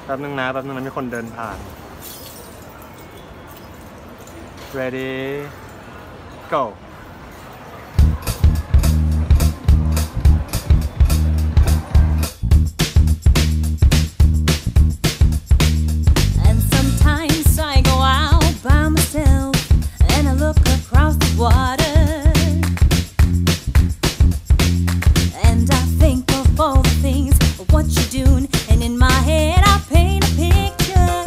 แป๊บนึงนะมีคนเดินผ่าน ready go And sometimes I go out by myself and I look across the water and I think of all the things of what you're doing, and in my head I paint a picture.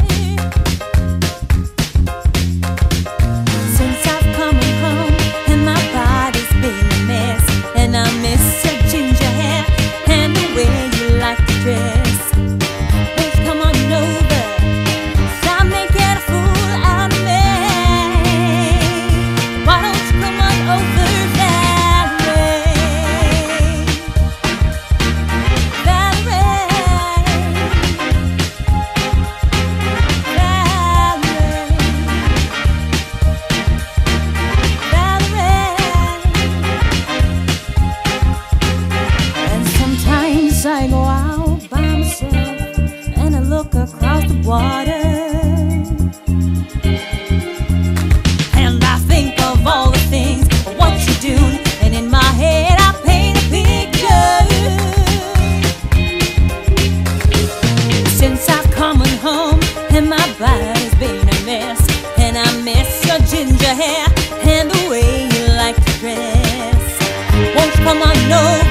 Since I've come home and my body's been a mess, and I miss your ginger hair and the way you like to dress. Please come on over, stop making a fool out of me. Why don't you come on over, Valerie? And sometimes I go out by myself and I look across the water and I think of all the things of what you're doing, and in my head I paint a picture. Since I've come home and my body's been a mess, and I miss your ginger hair and the way you like to dress. Won't you come on over?